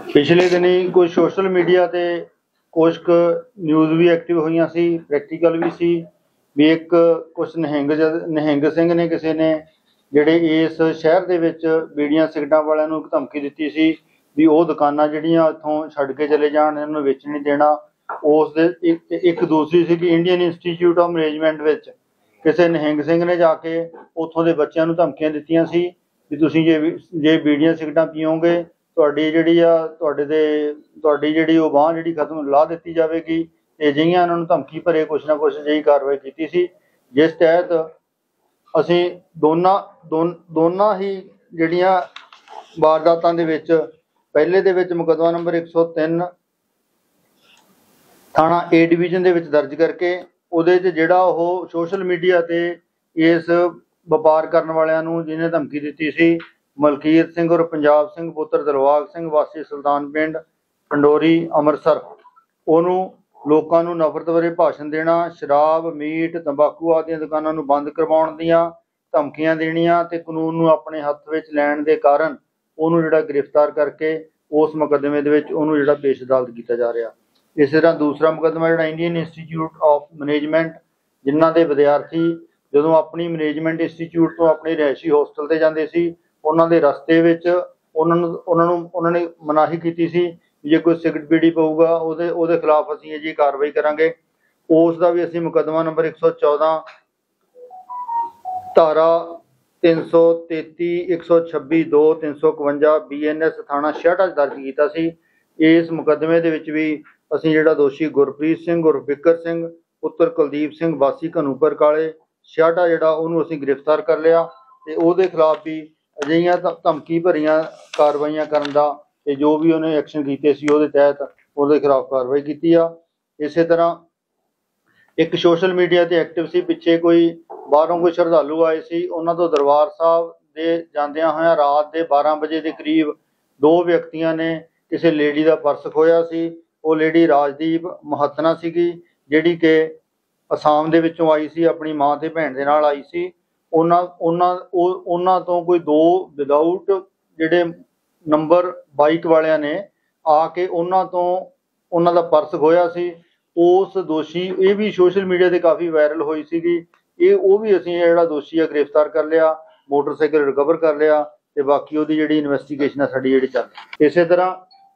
पिछले दिनी कुछ सोशल मीडिया ते कुछ न्यूज़ भी एक्टिव हुई सी, प्रैक्टिकल भी सी भी एक कुछ निहंग सिंह ने किसी ने ਜਿਹੜੇ इस शहर ਦੇ ਵਿੱਚ ਬੀੜੀਆਂ ਸਿਗਰਟਾਂ ਵਾਲਿਆਂ ਨੂੰ ਇੱਕ ਧਮਕੀ ਦਿੱਤੀ ਸੀ ਵੀ ਉਹ ਦੁਕਾਨਾਂ ਜਿਹੜੀਆਂ ਇੱਥੋਂ ਛੱਡ ਕੇ ਚਲੇ ਜਾਣ, ਇਹਨਾਂ ਨੂੰ ਵੇਚਣ ਨਹੀਂ ਦੇਣਾ। ਉਸ ਦੇ ਇੱਕ ਦੂਸਰੀ ਸੀ ਕਿ ਇੰਡੀਅਨ ਇੰਸਟੀਚਿਊਟ ਆਫ ਮੈਨੇਜਮੈਂਟ ਵਿੱਚ ਕਿਸੇ ਨਿਹੰਗ ਸਿੰਘ ਨੇ ਜਾ ਕੇ ਉੱਥੋਂ ਦੇ ਬੱਚਿਆਂ ਨੂੰ ਧਮਕੀਆਂ ਦਿੱਤੀਆਂ ਸੀ ਵੀ ਤੁਸੀਂ ਜੇ ਬੀੜੀਆਂ ਸਿਗਰਟਾਂ ਪੀਓਗੇ ਤੁਹਾਡੀ ਜਿਹੜੀ ਉਹ ਬਾਂਹ ਜਿਹੜੀ ਖਤਮ ਲਾ ਦਿੱਤੀ ਜਾਵੇਗੀ। ਤੇ ਅਜਿਹੀਆਂ ਇਹਨਾਂ ਨੂੰ ਧਮਕੀ ਭਰੇ ਕੁਛ ਨਾ ਕੁਛ ਅਜਿਹੀ ਕਾਰਵਾਈ ਕੀਤੀ ਸੀ, ਜਿਸ ਤਹਿਤ ਅਸੀਂ ਦੋਨਾਂ ਹੀ ਜਿਹੜੀਆਂ ਵਾਰਦਾਤਾਂ ਦੇ ਵਿੱਚ ਪਹਿਲੇ ਦੇ ਵਿੱਚ ਮੁਕੱਦਮਾ ਨੰਬਰ 103 ਥਾਣਾ A ਡਿਵੀਜ਼ਨ ਦੇ ਵਿੱਚ ਦਰਜ ਕਰਕੇ ਉਹਦੇ 'ਚ ਜਿਹੜਾ ਉਹ ਸੋਸ਼ਲ ਮੀਡੀਆ ਤੇ ਇਸ ਵਪਾਰ ਕਰਨ ਵਾਲਿਆਂ ਨੂੰ ਜਿਹਨੇ ਧਮਕੀ ਦਿੱਤੀ ਸੀ ਮਲਕੀਤ ਸਿੰਘ ਔਰ ਪੰਜਾਬ ਸਿੰਘ ਪੁੱਤਰ ਦਿਲਬਾਗ ਸਿੰਘ ਵਾਸੀ ਸੁਲਤਾਨ ਪਿੰਡ ਪੰਡੋਰੀ ਅੰਮ੍ਰਿਤਸਰ, ਉਹਨੂੰ ਲੋਕਾਂ ਨੂੰ ਨਫ਼ਰਤ ਭਰੇ ਭਾਸ਼ਣ ਦੇਣਾ, ਸ਼ਰਾਬ ਮੀਟ ਤੰਬਾਕੂ ਆਦਿ ਦੁਕਾਨਾਂ ਨੂੰ ਬੰਦ ਕਰਵਾਉਣ ਦੀਆਂ ਧਮਕੀਆਂ ਦੇਣੀਆਂ ਤੇ ਕਾਨੂੰਨ ਨੂੰ ਆਪਣੇ ਹੱਥ ਵਿੱਚ ਲੈਣ ਦੇ ਕਾਰਨ ਉਹਨੂੰ ਜਿਹੜਾ ਗ੍ਰਿਫਤਾਰ ਕਰਕੇ ਉਸ ਮੁਕੱਦਮੇ ਦੇ ਵਿੱਚ ਉਹਨੂੰ ਜਿਹੜਾ ਪੇਸ਼ ਅਦਾਲਤ ਕੀਤਾ ਜਾ ਰਿਹਾ। ਇਸੇ ਤਰ੍ਹਾਂ ਦੂਸਰਾ ਮੁਕੱਦਮਾ ਜਿਹੜਾ ਇੰਡੀਅਨ ਇੰਸਟੀਚਿਊਟ ਆਫ ਮੈਨੇਜਮੈਂਟ, ਜਿਨ੍ਹਾਂ ਦੇ ਵਿਦਿਆਰਥੀ ਜਦੋਂ ਆਪਣੀ ਮੈਨੇਜਮੈਂਟ ਇੰਸਟੀਚਿਊਟ ਤੋਂ ਆਪਣੇ ਰਿਹਾਇਸ਼ੀ ਹੋਸਟਲ ਤੇ ਜਾਂਦੇ ਸੀ, ਉਹਨਾਂ ਦੇ ਰਸਤੇ ਵਿੱਚ ਉਹਨਾਂ ਨੇ ਮਨਾਹੀ ਕੀਤੀ ਸੀ ਜੇ ਕੋਈ ਸਿਗਰਟ ਬੀੜੀ ਪਊਗਾ ਉਹਦੇ ਖਿਲਾਫ ਅਸੀਂ ਇਹ ਜੀ ਕਾਰਵਾਈ ਕਰਾਂਗੇ। ਉਸ ਦਾ ਵੀ ਅਸੀਂ ਮੁਕੱਦਮਾ ਨੰਬਰ 114 ਧਾਰਾ 333 126 2 351 BNS ਥਾਣਾ ਛਿਆਟਾ ਦਰਜ ਕੀਤਾ ਸੀ। ਇਸ ਮੁਕੱਦਮੇ ਦੇ ਵਿੱਚ ਵੀ ਅਸੀਂ ਜਿਹੜਾ ਦੋਸ਼ੀ ਗੁਰਪ੍ਰੀਤ ਸਿੰਘ ਔਰ ਬਿੱਕਰ ਸਿੰਘ ਪੁੱਤਰ ਕੁਲਦੀਪ ਸਿੰਘ ਵਾਸੀ ਘਨੂਪਰ ਕਾਲੇ ਛਿਆਟਾ ਜਿਹੜਾ ਉਹਨੂੰ ਅਸੀਂ ਗ੍ਰਿਫਤਾਰ ਕਰ ਲਿਆ ਤੇ ਉਹਦੇ ਖਿਲਾਫ ਵੀ ਅਜਿਹੀਆਂ ਧਮਕੀ ਭਰੀਆਂ ਕਾਰਵਾਈਆਂ ਕਰਨ ਦਾ ਤੇ ਜੋ ਵੀ ਉਹਨੇ ਐਕਸ਼ਨ ਕੀਤੇ ਸੀ ਉਹਦੇ ਤਹਿਤ ਉਹਦੇ ਖਿਲਾਫ ਕਾਰਵਾਈ ਕੀਤੀ ਆ। ਇਸੇ ਤਰ੍ਹਾਂ ਇੱਕ ਸੋਸ਼ਲ ਮੀਡੀਆ ਤੇ ਐਕਟਿਵ ਸੀ, ਪਿੱਛੇ ਕੋਈ ਬਾਹਰੋਂ ਕੋਈ ਸ਼ਰਧਾਲੂ ਆਏ ਸੀ, ਉਹਨਾਂ ਤੋਂ ਦਰਬਾਰ ਸਾਹਿਬ ਦੇ ਜਾਂਦਿਆਂ ਹੋਇਆਂ ਰਾਤ ਦੇ 12 ਵਜੇ ਦੇ ਕਰੀਬ ਦੋ ਵਿਅਕਤੀਆਂ ਨੇ ਕਿਸੇ ਲੇਡੀ ਦਾ ਪਰਸ ਖੋਇਆ ਸੀ। ਉਹ ਲੇਡੀ ਰਾਜਦੀਪ ਮਹਤਨਾ ਸੀਗੀ, ਜਿਹੜੀ ਕਿ ਅਸਾਮ ਦੇ ਵਿੱਚੋਂ ਆਈ ਸੀ, ਆਪਣੀ ਮਾਂ ਤੇ ਭੈਣ ਦੇ ਨਾਲ ਆਈ ਸੀ। ਉਹਨਾਂ ਤੋਂ ਕੋਈ ਦੋ ਵਿਦਆਊਟ ਜਿਹੜੇ ਨੰਬਰ ਬਾਈਕ ਵਾਲਿਆਂ ਨੇ ਆ ਕੇ ਉਹਨਾਂ ਦਾ ਪਰਸ ਖੋਇਆ ਸੀ। ਉਸ ਦੋਸ਼ੀ ਇਹ ਵੀ ਸੋਸ਼ਲ ਮੀਡੀਆ ਤੇ ਕਾਫੀ ਵਾਇਰਲ ਹੋਈ ਸੀਗੀ, ਉਹ ਵੀ ਅਸੀਂ ਜਿਹੜਾ ਦੋਸ਼ੀ ਆ ਗ੍ਰਿਫਤਾਰ ਕਰ ਲਿਆ, ਮੋਟਰਸਾਈਕਲ ਰਿਕਵਰ ਕਰ ਲਿਆ ਤੇ ਬਾਕੀ ਉਹਦੀ ਜਿਹੜੀ ਇਨਵੈਸਟੀਗੇਸ਼ਨ ਆ ਸਾਡੀ ਜਿਹੜੀ ਚੱਲ ਰਹੀ। ਇਸੇ ਤਰ੍ਹਾਂ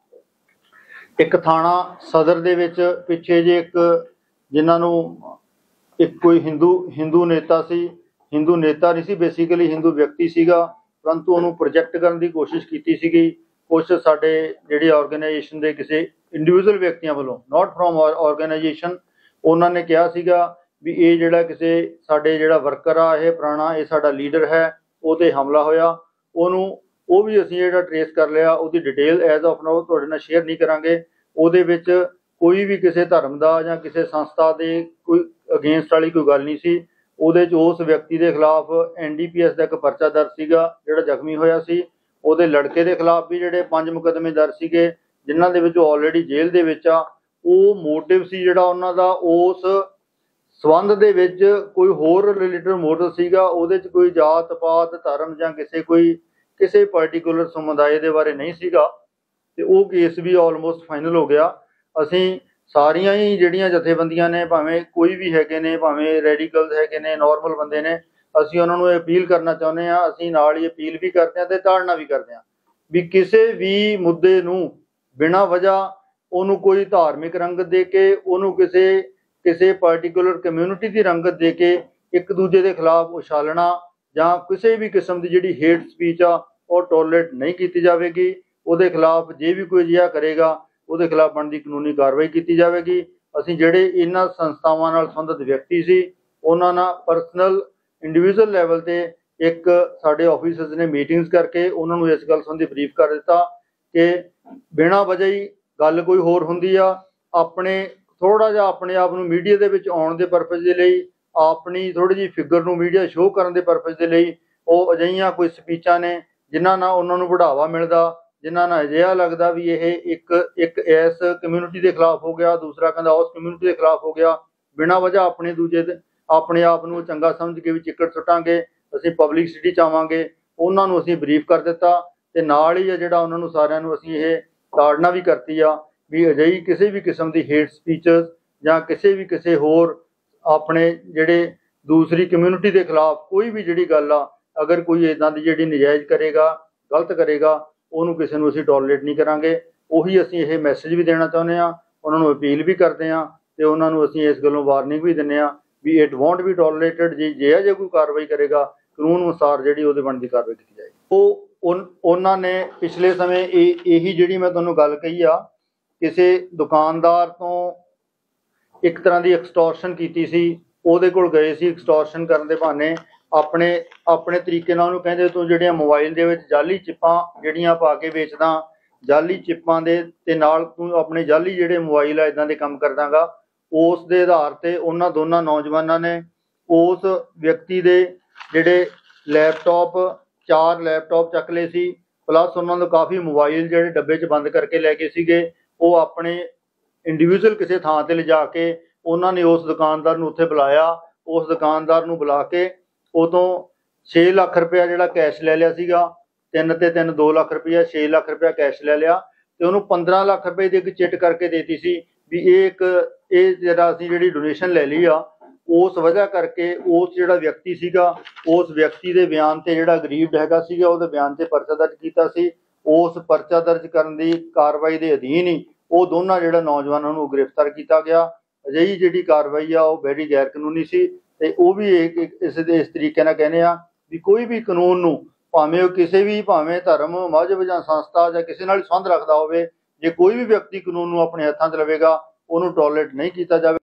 ਇੱਕ ਥਾਣਾ ਸਦਰ ਦੇ ਵਿੱਚ ਪਿੱਛੇ ਜੇ ਜਿਨ੍ਹਾਂ ਨੂੰ ਇੱਕ ਕੋਈ ਹਿੰਦੂ ਨੇਤਾ ਸੀ, ਹਿੰਦੂ ਨੇਤਾ ਨਹੀਂ ਸੀ, ਬੇਸਿਕਲੀ ਹਿੰਦੂ ਵਿਅਕਤੀ ਸੀਗਾ, ਪਰੰਤੂ ਉਹਨੂੰ ਪ੍ਰੋਜੈਕਟ ਕਰਨ ਦੀ ਕੋਸ਼ਿਸ਼ ਕੀਤੀ ਸੀਗੀ ਕੁਛ ਸਾਡੇ ਜਿਹੜੀ ਆਰਗੇਨਾਈਜੇਸ਼ਨ ਦੇ ਕਿਸੇ ਇੰਡੀਵਿਜੂਅਲ ਵਿਅਕਤੀਆਂ ਵੱਲੋਂ, ਨਾਟ ਫਰੋਮ ਆਰਗੇਨਾਈਜੇਸ਼ਨ। ਉਹਨਾਂ ਨੇ ਕਿਹਾ ਸੀਗਾ ਵੀ ਇਹ ਜਿਹੜਾ ਕਿਸੇ ਸਾਡੇ ਜਿਹੜਾ ਵਰਕਰ ਆ ਇਹ ਪੁਰਾਣਾ ਇਹ ਸਾਡਾ ਲੀਡਰ ਹੈ, ਉਹ 'ਤੇ ਹਮਲਾ ਹੋਇਆ। ਉਹ ਵੀ ਅਸੀਂ ਜਿਹੜਾ ਟਰੇਸ ਕਰ ਲਿਆ, ਉਹਦੀ ਡਿਟੇਲ ਐਜ਼ ਆਫ ਨਾਓ ਤੁਹਾਡੇ ਨਾਲ ਸ਼ੇਅਰ ਨਹੀਂ ਕਰਾਂਗੇ। ਉਹਦੇ ਵਿੱਚ ਕੋਈ ਵੀ ਕਿਸੇ ਧਰਮ ਦਾ ਜਾਂ ਕਿਸੇ ਸੰਸਥਾ ਦੇ ਕੋਈ ਅਗੇਂਸਟ ਵਾਲੀ ਕੋਈ ਗੱਲ ਨਹੀਂ ਸੀ। ਉਹਦੇ 'ਚ ਉਸ ਵਿਅਕਤੀ ਦੇ ਖਿਲਾਫ NDPS ਦਾ ਇੱਕ ਪਰਚਾ ਦਰਜ ਸੀਗਾ ਜਿਹੜਾ ਜ਼ਖਮੀ ਹੋਇਆ ਸੀ। ਉਹਦੇ ਲੜਕੇ ਦੇ ਖਿਲਾਫ ਵੀ ਜਿਹੜੇ 5 ਮੁਕੱਦਮੇ ਦਰਜ ਸੀਗੇ, ਜਿਨ੍ਹਾਂ ਦੇ ਵਿੱਚ ਆਲਰੇਡੀ ਜੇਲ੍ਹ ਦੇ ਵਿੱਚ ਆ। ਉਹ ਮੋਟਿਵ ਸੀ ਜਿਹੜਾ ਉਹਨਾਂ ਦਾ ਉਸ ਸੰਬੰਧ ਦੇ ਵਿੱਚ ਕੋਈ ਹੋਰ ਰਿਲੇਟਡ ਮੋਟਿਵ ਸੀਗਾ, ਉਹਦੇ 'ਚ ਕੋਈ ਜਾਤ ਪਾਤ ਧਰਮ ਜਾਂ ਕਿਸੇ ਪਾਰਟੀਕੂਲਰ ਸਮੁਦਾਇ ਦੇ ਬਾਰੇ ਨਹੀਂ ਸੀਗਾ। ਤੇ ਉਹ ਕੇਸ ਵੀ ਆਲਮੋਸਟ ਫਾਈਨਲ ਹੋ ਗਿਆ। ਅਸੀਂ ਸਾਰੀਆਂ ਹੀ ਜਿਹੜੀਆਂ ਜਥੇਬੰਦੀਆਂ ਨੇ, ਭਾਵੇਂ ਕੋਈ ਵੀ ਹੈਗੇ ਨੇ, ਭਾਵੇਂ ਰੈਡੀਕਲਸ ਹੈਗੇ ਨੇ, ਨਾਰਮਲ ਬੰਦੇ ਨੇ, ਅਸੀਂ ਉਹਨਾਂ ਨੂੰ ਅਪੀਲ ਕਰਨਾ ਚਾਹੁੰਦੇ ਹਾਂ। ਅਸੀਂ ਨਾਲ ਹੀ ਅਪੀਲ ਵੀ ਕਰਦੇ ਹਾਂ ਤੇ ਤਾੜਨਾ ਵੀ ਕਰਦੇ ਹਾਂ ਵੀ ਕਿਸੇ ਵੀ ਮੁੱਦੇ ਨੂੰ ਬਿਨਾਂ ਵਜ੍ਹਾ ਉਹਨੂੰ ਕੋਈ ਧਾਰਮਿਕ ਰੰਗਤ ਦੇ ਕੇ, ਉਹਨੂੰ ਕਿਸੇ ਪਾਰਟੀਕੂਲਰ ਕਮਿਊਨਿਟੀ ਦੀ ਰੰਗਤ ਦੇ ਕੇ ਇੱਕ ਦੂਜੇ ਦੇ ਖਿਲਾਫ ਉਛਾਲਣਾ ਜਾਂ ਕਿਸੇ ਵੀ ਕਿਸਮ ਦੀ ਜਿਹੜੀ ਹੇਟ ਸਪੀਚ ਆ ਉਹ ਟੋਲਰੇਟ ਨਹੀਂ ਕੀਤੀ ਜਾਵੇਗੀ। ਉਹਦੇ ਖਿਲਾਫ ਜੇ ਵੀ ਕੋਈ ਅਜਿਹਾ ਕਰੇਗਾ ਉਹਦੇ ਖਿਲਾਫ ਬਣਦੀ ਕਾਨੂੰਨੀ ਕਾਰਵਾਈ ਕੀਤੀ ਜਾਵੇਗੀ। ਅਸੀਂ ਜਿਹੜੇ ਇਹਨਾਂ ਸੰਸਥਾਵਾਂ ਨਾਲ ਸੰਬੰਧਿਤ ਵਿਅਕਤੀ ਸੀ ਉਹਨਾਂ ਨਾਲ ਪਰਸਨਲ ਇੰਡੀਵਿਜੂਅਲ ਲੈਵਲ ਤੇ ਇੱਕ ਸਾਡੇ ਆਫਿਸਰਸ ਨੇ ਮੀਟਿੰਗਸ ਕਰਕੇ ਉਹਨਾਂ ਨੂੰ ਇਸ ਗੱਲ ਸੰਬੰਧੀ ਬਰੀਫ ਕਰ ਦਿੱਤਾ ਕਿ ਬਿਨਾਂ ਵਜ੍ਹਾ ਹੀ ਗੱਲ ਕੋਈ ਹੋਰ ਹੁੰਦੀ ਆ, ਥੋੜ੍ਹਾ ਜਿਹਾ ਆਪਣੇ ਆਪ ਨੂੰ ਮੀਡੀਆ ਦੇ ਵਿੱਚ ਆਉਣ ਦੇ ਪਰਪਸ ਦੇ ਲਈ, ਆਪਣੀ ਥੋੜ੍ਹੀ ਜਿਹੀ ਫਿਗਰ ਨੂੰ ਮੀਡੀਆ ਸ਼ੋਅ ਕਰਨ ਦੇ ਪਰਪਸ ਦੇ ਲਈ ਉਹ ਅਜਿਹੀਆਂ ਕੋਈ ਸਪੀਚਾਂ ਨੇ ਜਿਨ੍ਹਾਂ ਨਾਲ ਉਹਨਾਂ ਨੂੰ ਵਧਾਵਾ ਮਿਲਦਾ, ਜਿਨ੍ਹਾਂ ਨਾਲ ਅਜਿਹਾ ਲੱਗਦਾ ਵੀ ਇਹ ਇੱਕ ਇਸ ਕਮਿਊਨਿਟੀ ਦੇ ਖਿਲਾਫ ਹੋ ਗਿਆ, ਦੂਸਰਾ ਕਹਿੰਦਾ ਉਸ ਕਮਿਊਨਿਟੀ ਦੇ ਖਿਲਾਫ ਹੋ ਗਿਆ। ਬਿਨਾਂ ਵਜ੍ਹਾ ਆਪਣੇ ਆਪ ਨੂੰ ਚੰਗਾ ਸਮਝ ਕੇ ਵੀ ਚਿੱਕੜ ਸੁੱਟਾਂਗੇ, ਅਸੀਂ ਪਬਲਿਸਿਟੀ ਚਾਹਾਂਗੇ, ਉਹਨਾਂ ਨੂੰ ਅਸੀਂ ਬਰੀਫ ਕਰ ਦਿੱਤਾ ਤੇ ਨਾਲ ਹੀ ਜਿਹੜਾ ਉਹਨਾਂ ਨੂੰ ਸਾਰਿਆਂ ਨੂੰ ਅਸੀਂ ਇਹ ਤਾੜਨਾ ਵੀ ਕਰਤੀ ਆ ਵੀ ਅਜਿਹੀ ਕਿਸੇ ਵੀ ਕਿਸਮ ਦੀ ਹੇਟ ਸਪੀਚਸ ਜਾਂ ਕਿਸੇ ਵੀ ਕਿਸੇ ਹੋਰ ਆਪਣੇ ਜਿਹੜੇ ਦੂਸਰੀ ਕਮਿਊਨਿਟੀ ਦੇ ਖਿਲਾਫ ਕੋਈ ਵੀ ਜਿਹੜੀ ਗੱਲ ਆ, ਅਗਰ ਕੋਈ ਇਦਾਂ ਦੀ ਜਿਹੜੀ ਨਜਾਇਜ਼ ਕਰੇਗਾ, ਗਲਤ ਕਰੇਗਾ, ਉਹਨੂੰ ਕਿਸੇ ਨੂੰ ਅਸੀਂ ਟੋਲਰੇਟ ਨਹੀਂ ਕਰਾਂਗੇ। ਉਹੀ ਅਸੀਂ ਇਹ ਮੈਸੇਜ ਵੀ ਦੇਣਾ ਚਾਹੁੰਦੇ ਹਾਂ, ਉਹਨਾਂ ਨੂੰ ਅਪੀਲ ਵੀ ਕਰਦੇ ਹਾਂ ਤੇ ਉਹਨਾਂ ਨੂੰ ਅਸੀਂ ਇਸ ਗੱਲੋਂ ਵਾਰਨਿੰਗ ਵੀ ਦਿੰਦੇ ਹਾਂ ਵੀ ਇਟ ਵੋਂਟ ਬੀ ਟੋਲਰੇਟਡ। ਜੇ ਕੋਈ ਕਾਰਵਾਈ ਕਰੇਗਾ ਕਾਨੂੰਨ ਅਨੁਸਾਰ ਜਿਹੜੀ ਉਹਦੇ ਬਣਦੀ ਕਾਰਵਾਈ ਕੀਤੀ ਜਾਏਗੀ। ਉਹਨਾਂ ਨੇ ਪਿਛਲੇ ਸਮੇਂ ਇਹੀ ਜਿਹੜੀ ਮੈਂ ਤੁਹਾਨੂੰ ਗੱਲ ਕਹੀ ਆ, ਕਿਸੇ ਦੁਕਾਨਦਾਰ ਤੋਂ ਇੱਕ ਤਰ੍ਹਾਂ ਦੀ ਐਕਸਟੋਰਸ਼ਨ ਕੀਤੀ ਸੀ, ਉਹਦੇ ਕੋਲ ਗਏ ਸੀ ਐਕਸਟੋਰਸ਼ਨ ਕਰਨ ਦੇ ਬਹਾਨੇ, ਆਪਣੇ ਤਰੀਕੇ ਨਾਲ ਉਹਨੂੰ ਕਹਿੰਦੇ ਤੂੰ ਜਿਹੜੀਆਂ ਮੋਬਾਈਲ ਦੇ ਵਿੱਚ ਜਾਲੀ ਚਿੱਪਾਂ ਜਿਹੜੀਆਂ ਪਾ ਕੇ ਵੇਚਦਾ, ਜਾਲੀ ਚਿੱਪਾਂ ਦੇ ਤੇ ਨਾਲ ਤੂੰ ਆਪਣੇ ਜਾਲੀ ਜਿਹੜੇ ਮੋਬਾਈਲ ਆ ਇਦਾਂ ਦੇ ਕੰਮ ਕਰਦਾਗਾ। ਉਸ ਦੇ ਆਧਾਰ ਤੇ ਉਹਨਾਂ ਦੋਨਾਂ ਨੌਜਵਾਨਾਂ ਨੇ ਉਸ ਵਿਅਕਤੀ ਦੇ ਜਿਹੜੇ ਚਾਰ ਲੈਪਟਾਪ ਚੱਕ ਲਏ ਸੀ, ਪਲੱਸ ਉਹਨਾਂ ਨੂੰ ਕਾਫੀ ਮੋਬਾਈਲ ਜਿਹੜੇ ਡੱਬੇ 'ਚ ਬੰਦ ਕਰਕੇ ਲੈ ਕੇ ਸੀਗੇ, ਉਹ ਆਪਣੇ ਇੰਡੀਵਿਜੂਅਲ ਕਿਸੇ ਥਾਂ ਤੇ ਲਿਜਾ ਕੇ ਉਹਨਾਂ ਨੇ ਉਸ ਦੁਕਾਨਦਾਰ ਨੂੰ ਉੱਥੇ ਬੁਲਾਇਆ। ਉਸ ਦੁਕਾਨਦਾਰ ਨੂੰ ਬੁਲਾ ਕੇ ਉਹ ਤੋਂ 6 ਲੱਖ ਰੁਪਇਆ ਜਿਹੜਾ ਕੈਸ਼ ਲੈ ਲਿਆ ਸੀਗਾ, 3 ਤੇ 3 2 ਲੱਖ ਰੁਪਇਆ, 6 ਲੱਖ ਰੁਪਇਆ ਕੈਸ਼ ਲੈ ਲਿਆ ਤੇ ਉਹਨੂੰ 15 ਲੱਖ ਰੁਪਏ ਦੀ ਇੱਕ ਚਿੱਟ ਕਰਕੇ ਦੇਤੀ ਸੀ ਵੀ ਇਹ ਜਿਹੜਾ ਅਸੀਂ ਜਿਹੜੀ ਡੋਨੇਸ਼ਨ ਲੈ ਲਈ ਆ, ਉਸ ਵਜ੍ਹਾ ਕਰਕੇ ਉਸ ਜਿਹੜਾ ਵਿਅਕਤੀ ਸੀਗਾ, ਉਸ ਵਿਅਕਤੀ ਦੇ ਬਿਆਨ ਤੇ ਜਿਹੜਾ ਗਰੀਬ ਹੈਗਾ ਸੀਗਾ ਉਹਦੇ ਬਿਆਨ ਤੇ ਪਰਚਾ ਦਰਜ ਕੀਤਾ ਸੀ। ਉਸ ਪਰਚਾ ਦਰਜ ਕਰਨ ਦੀ ਕਾਰਵਾਈ ਦੇ ਅਧੀਨ ਹੀ ਉਹ ਦੋਨਾਂ ਜਿਹੜਾ ਨੌਜਵਾਨਾਂ ਨੂੰ ਗ੍ਰਿਫਤਾਰ ਕੀਤਾ ਗਿਆ। ਅਜਿਹੀ ਜਿਹੜੀ ਕਾਰਵਾਈ ਆ ਉਹ ਬੜੀ ਗੈਰ ਕਾਨੂੰਨੀ ਸੀ ਤੇ ਉਹ ਵੀ ਇਸ ਤਰੀਕੇ ਨਾਲ ਕਹਿੰਦੇ ਆ ਵੀ ਕੋਈ ਵੀ ਕਾਨੂੰਨ ਨੂੰ ਭਾਵੇਂ ਉਹ ਕਿਸੇ ਵੀ ਭਾਵੇਂ ਧਰਮ, ਮਜ਼ਹਬ ਜਾਂ ਸੰਸਥਾ ਜਾਂ ਕਿਸੇ ਨਾਲ ਸੰਬੰਧ ਰੱਖਦਾ ਹੋਵੇ, ਜੇ ਕੋਈ ਵੀ ਵਿਅਕਤੀ ਕਾਨੂੰਨ ਨੂੰ ਆਪਣੇ ਹੱਥਾਂ 'ਚ ਲਵੇਗਾ ਉਹਨੂੰ ਟੋਲਰੇਟ ਨਹੀਂ ਕੀਤਾ ਜਾਵੇ।